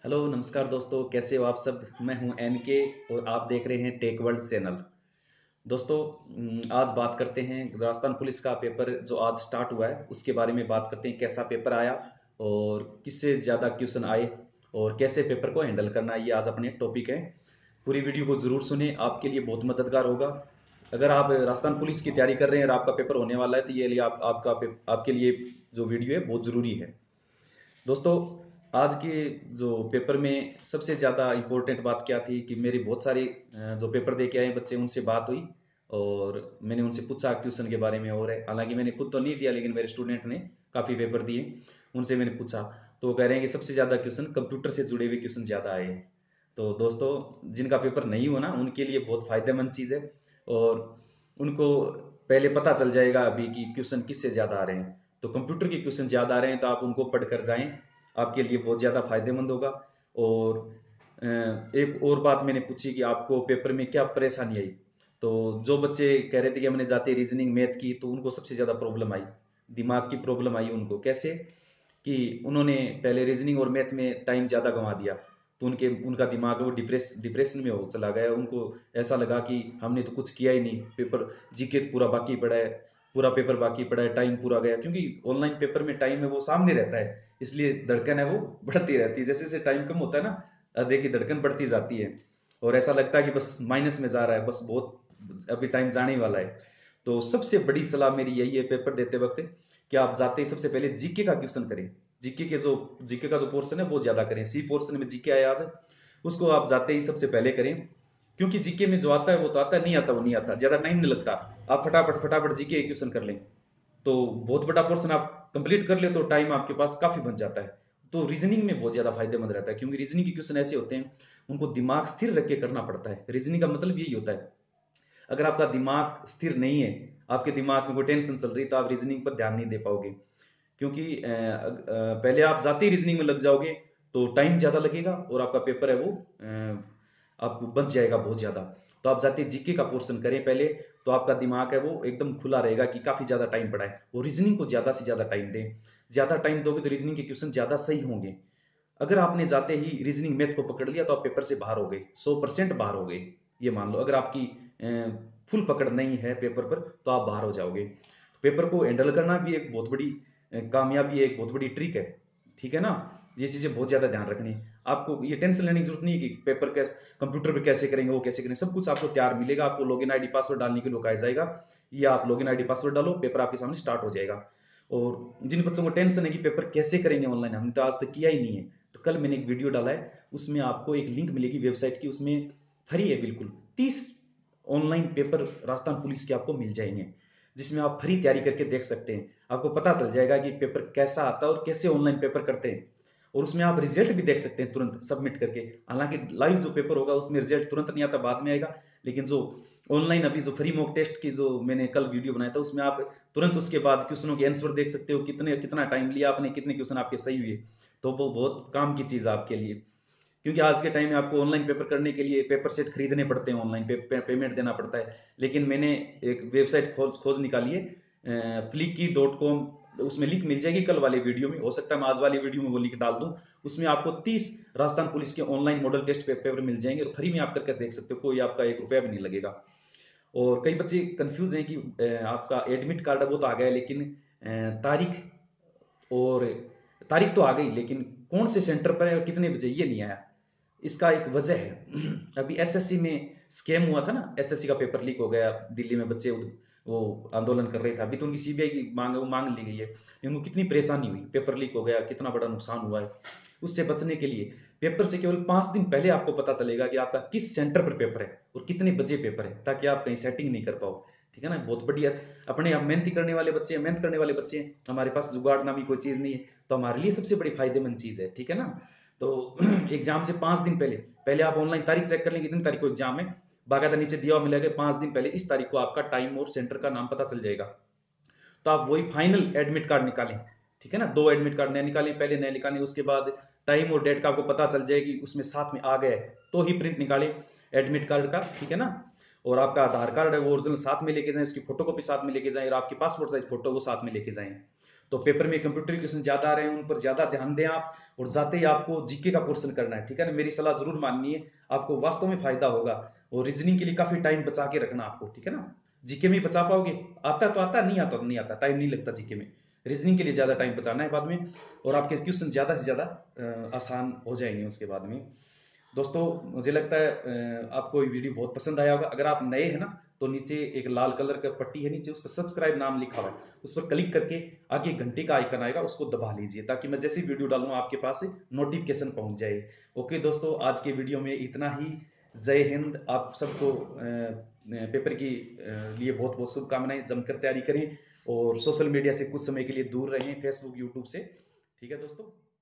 Hello नमस्कार दोस्तों, कैसे हो आप सब। मैं हूं एनके और आप देख रहे हैं टेक वर्ल्ड चैनल। दोस्तों, आज बात करते हैं राजस्थान पुलिस का पेपर जो आज स्टार्ट हुआ है उसके बारे में बात करते हैं। कैसा पेपर आया और किससे ज़्यादा क्वेश्चन आए और कैसे पेपर को हैंडल करना है, ये आज अपने टॉपिक है। पूरी वीडियो को ज़रूर सुने, आपके लिए बहुत मददगार होगा। अगर आप राजस्थान पुलिस की तैयारी कर रहे हैं और आपका पेपर होने वाला है तो ये लिए आपके लिए जो वीडियो है बहुत ज़रूरी है। दोस्तों, आज के जो पेपर में सबसे ज़्यादा इम्पोर्टेंट बात क्या थी कि मेरी बहुत सारी जो पेपर दे के आए बच्चे उनसे बात हुई और मैंने उनसे पूछा क्वेश्चन के बारे में। और है, हालांकि मैंने खुद तो नहीं दिया लेकिन मेरे स्टूडेंट ने काफ़ी पेपर दिए, उनसे मैंने पूछा तो वो कह रहे हैं कि सबसे ज़्यादा क्वेश्चन कंप्यूटर से जुड़े हुए क्वेश्चन ज़्यादा आए हैं। तो दोस्तों, जिनका पेपर नहीं हो ना उनके लिए बहुत फ़ायदेमंद चीज़ है और उनको पहले पता चल जाएगा अभी कि क्वेश्चन किससे ज़्यादा आ रहे हैं। तो कंप्यूटर के क्वेश्चन ज़्यादा आ रहे हैं तो आप उनको पढ़ कर जाएँ, आपके लिए बहुत ज़्यादा फायदेमंद होगा। और एक और बात मैंने पूछी कि आपको पेपर में क्या परेशानी आई। तो जो बच्चे कह रहे थे कि हमने जाते रीजनिंग मैथ की, तो उनको सबसे ज़्यादा प्रॉब्लम आई, दिमाग की प्रॉब्लम आई उनको। कैसे कि उन्होंने पहले रीजनिंग और मैथ में टाइम ज़्यादा गंवा दिया तो उनका दिमाग वो डिप्रेशन में हो चला गया। उनको ऐसा लगा कि हमने तो कुछ किया ही नहीं, पेपर जीके तो पूरा बाकी पड़ा है, पूरा पेपर बाकी पड़ा है, टाइम पूरा गया। क्योंकि ऑनलाइन पेपर में टाइम है वो सामने रहता है, इसलिए धड़कन है वो बढ़ती रहती है। जैसे जैसे टाइम कम होता है ना, हृदय की धड़कन बढ़ती जाती है और ऐसा लगता है कि बस माइनस में जा रहा है, बस बहुत अभी टाइम जाने ही वाला है। तो सबसे बड़ी सलाह मेरी यही है पेपर देते वक्त कि आप जाते ही सबसे पहले जीके का क्वेश्चन करें। जीके का जो पोर्शन है वो ज्यादा करें। सी पोर्शन में जीके आया आज, उसको आप जाते ही सबसे पहले करें। क्योंकि जीके में जो आता है वो तो आता है, नहीं आता वो नहीं आता, ज्यादा टाइम नहीं लगता। आप फटाफट फटाफट जीके क्वेश्चन कर लें तो बहुत बड़ा पोर्शन आप कंप्लीट कर ले तो टाइम आपके पास काफी बच जाता है। तो रीजनिंग में बहुत ज्यादा फायदेमंद रहता है, क्योंकि रीजनिंग के क्वेश्चन ऐसे होते हैं उनको दिमाग स्थिर रख के करना पड़ता है। रीजनिंग का मतलब यही होता है। अगर आपका दिमाग स्थिर नहीं है, आपके दिमाग में कोई टेंशन चल रही, तो आप रीजनिंग पर ध्यान नहीं दे पाओगे। क्योंकि पहले आप जाते ही रीजनिंग में लग जाओगे तो टाइम ज्यादा लगेगा और आपका पेपर है वो आपको बच जाएगा बहुत ज्यादा। तो आप जाते जीके का पोर्शन करें पहले, तो आपका दिमाग है वो एकदम खुला रहेगा कि काफी ज्यादा टाइम पड़ा है। वो रीजनिंग को ज्यादा से ज्यादा टाइम दें। ज्यादा टाइम दोगे तो रीजनिंग के क्वेश्चन ज्यादा सही होंगे। अगर आपने जाते ही रीजनिंग मैथ को पकड़ लिया तो आप पेपर से बाहर हो गए, 100% बाहर हो गए। ये मान लो अगर आपकी फुल पकड़ नहीं है पेपर पर तो आप बाहर हो जाओगे। तो पेपर को हैंडल करना भी एक बहुत बड़ी कामयाबी है, एक बहुत बड़ी ट्रिक है। ठीक है ना। ये चीजें बहुत ज्यादा ध्यान रखनी है। आपको ये टेंशन लेने की जरूरत नहीं है कि पेपर कैसे कंप्यूटर पे कैसे करेंगे, वो कैसे करेंगे। सब कुछ आपको तैयार मिलेगा। आपको लॉगिन आईडी पासवर्ड डालने के लिए कहा जाएगा, या आप लॉगिन आईडी पासवर्ड डालो, पेपर आपके सामने स्टार्ट हो जाएगा। और जिन बच्चों को टेंशन है कि पेपर कैसे करेंगे ऑनलाइन, हमने तो आज तक किया ही नहीं है, तो कल मैंने एक वीडियो डाला है, उसमें आपको एक लिंक मिलेगी वेबसाइट की, उसमें फ्री है बिल्कुल 30 ऑनलाइन पेपर राजस्थान पुलिस के आपको मिल जाएंगे, जिसमें आप फ्री तैयारी करके देख सकते हैं। आपको पता चल जाएगा कि पेपर कैसा आता है और कैसे ऑनलाइन पेपर करते हैं। और उसमें आप रिजल्ट भी देख सकते हैं तुरंत सबमिट करके। हालांकि लाइव जो पेपर होगा उसमें रिजल्ट तुरंत नहीं आता, बाद में आएगा। लेकिन जो ऑनलाइन अभी जो फ्री मॉक टेस्ट की जो मैंने कल वीडियो बनाया था, उसमें आप तुरंत उसके बाद क्वेश्चनों के आंसर देख सकते हो, कितना टाइम लिया आपने, कितने क्वेश्चन आपके सही हुए। तो वो बहुत काम की चीज है आपके लिए। क्योंकि आज के टाइम में आपको ऑनलाइन पेपर करने के लिए पेपर सेट खरीदने पड़ते हैं, ऑनलाइन पेमेंट देना पड़ता है। लेकिन मैंने एक वेबसाइट खोज निकाली है, flicky.com। उसमें लिंक मिल जाएगी कल वाले वीडियो में, हो सकता है मैं आज वाली वीडियो में वो लिंक डाल दूं। उसमें आपको 30 राजस्थान पुलिस के ऑनलाइन मॉडल टेस्ट पेपर मिल जाएंगे और फ्री में आप करके देख सकते हो, कोई आपका 1 रुपया भी नहीं लगेगा। और कई बच्चे कंफ्यूज हैं कि आपका एडमिट कार्ड वो तो आ गया है, लेकिन तारीख और तारीख तो आ गई, लेकिन कौन से सेंटर पर है और कितने बजे ये नहीं आया। इसका एक वजह है अभी एसएससी में स्कैम हुआ था ना, एसएससी का पेपर लीक हो गया दिल्ली में, बच्चे वो आंदोलन कर रहे थे। अभी तो उनकी सीबीआई की मांग ली गई है। उनको कितनी परेशानी हुई, पेपर लीक हो गया, कितना बड़ा नुकसान हुआ है। उससे बचने के लिए पेपर से केवल 5 दिन पहले आपको पता चलेगा कि आपका किस सेंटर पर पेपर है और कितने बजे पेपर है, ताकि आप कहीं सेटिंग नहीं कर पाओ। ठीक है ना। बहुत बढ़िया। अपने आप मेहनत करने वाले बच्चे हैं, मेहनत करने वाले बच्चे हैं, हमारे पास जुगाड़ नामी कोई चीज नहीं है, तो हमारे लिए सबसे बड़ी फायदेमंद चीज है। ठीक है ना। तो एग्जाम से 5 दिन पहले पहले आप ऑनलाइन तारीख चेक कर लेंगे, कितनी तारीख को एग्जाम है, बाकायदा नीचे दिया हुआ मिलेगा 5 दिन पहले इस तारीख को आपका टाइम और सेंटर का नाम पता चल जाएगा। तो आप वही फाइनल एडमिट कार्ड निकालें। ठीक है ना। 2 एडमिट कार्ड नए निकालें, पहले नए निकालें, उसके बाद टाइम और डेट का आपको पता चल जाएगी, उसमें साथ में आ गए तो ही प्रिंट निकालें एडमिट कार्ड का। ठीक है ना। और आपका आधार कार्ड है वो ओरिजिनल साथ में लेके जाएं, उसकी फोटो कॉपी साथ में लेके जाएं, और आपकी पासपोर्ट साइज फोटो वो साथ में लेके जाएं। तो पेपर में कंप्यूटर क्वेश्चन ज्यादा आ रहे हैं, उन पर ज्यादा ध्यान दें आप। और जाते ही आपको जीके का पोर्शन करना है, ठीक है ना। मेरी सलाह जरूर मानिए, आपको वास्तव में फायदा होगा। और रीजनिंग के लिए काफी टाइम बचा के रखना आपको, ठीक है ना। जीके में ही बचा पाओगे, आता तो आता, नहीं आता तो नहीं आता, टाइम नहीं लगता जीके में। रीजनिंग के लिए ज्यादा टाइम बचाना है बाद में, और आपके क्वेश्चन ज्यादा से ज्यादा आसान हो जाएंगे उसके बाद में। दोस्तों मुझे लगता है आपको ये वीडियो बहुत पसंद आया होगा। अगर आप नए हैं ना, तो नीचे एक लाल कलर का पट्टी है, नीचे उस पर सब्सक्राइब नाम लिखा हुआ है, उस पर क्लिक करके आगे घंटे का आइकन आएगा, उसको दबा लीजिए, ताकि मैं जैसी वीडियो डालूँ आपके पास नोटिफिकेशन पहुंच जाए। ओके दोस्तों, आज के वीडियो में इतना ही। जय हिंद। आप सबको पेपर की लिए बहुत बहुत शुभकामनाएं। जमकर तैयारी करें और सोशल मीडिया से कुछ समय के लिए दूर रहें, फेसबुक यूट्यूब से। ठीक है दोस्तों।